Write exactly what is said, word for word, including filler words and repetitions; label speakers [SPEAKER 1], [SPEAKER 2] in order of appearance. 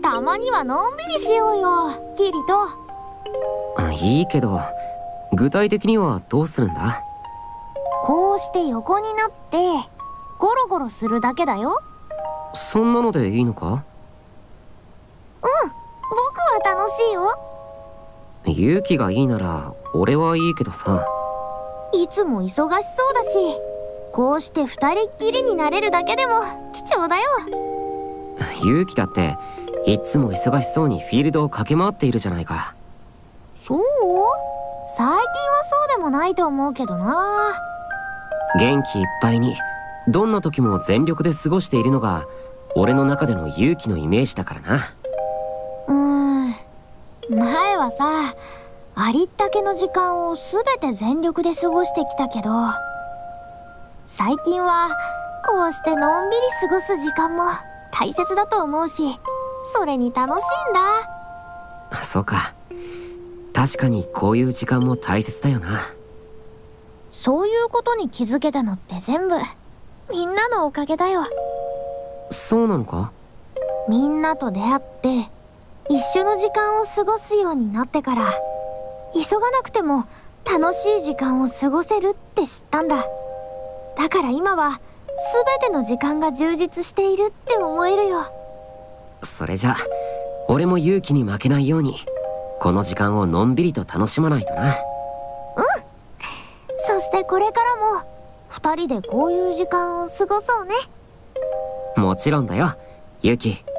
[SPEAKER 1] たまにはのんびりしようよ、キリト。
[SPEAKER 2] あ、いいけど具体的にはどうするんだ？
[SPEAKER 1] こうして横になってゴロゴロするだけだよ。
[SPEAKER 2] そんなのでいいのか？
[SPEAKER 1] うん、僕は楽しいよ。
[SPEAKER 2] 勇気がいいなら俺はいいけどさ。
[SPEAKER 1] いつも忙しそうだし、こうして二人っきりになれるだけでも貴重だよ。
[SPEAKER 2] 勇気だっていつも忙しそうにフィールドを駆け回っているじゃないか。
[SPEAKER 1] そう？最近はそうでもないと思うけどな。
[SPEAKER 2] 元気いっぱいにどんな時も全力で過ごしているのが俺の中での勇気のイメージだからな。
[SPEAKER 1] うーん、前はさ、ありったけの時間を全て全力で過ごしてきたけど、最近はこうしてのんびり過ごす時間も大切だと思うし、それに楽しいんだ。
[SPEAKER 2] そうか、確かにこういう時間も大切だよな。
[SPEAKER 1] そういうことに気づけたのって全部みんなのおかげだよ。
[SPEAKER 2] そうなのか？
[SPEAKER 1] みんなと出会って一緒の時間を過ごすようになってから、急がなくても楽しい時間を過ごせるって知ったんだ。だから今は全ての時間が充実しているって思えるよ。
[SPEAKER 2] それじゃ俺も勇気に負けないようにこの時間をのんびりと楽しまないとな。うん。
[SPEAKER 1] そしてこれからも二人でこういう時間を過ごそうね。
[SPEAKER 2] もちろんだよ、勇気。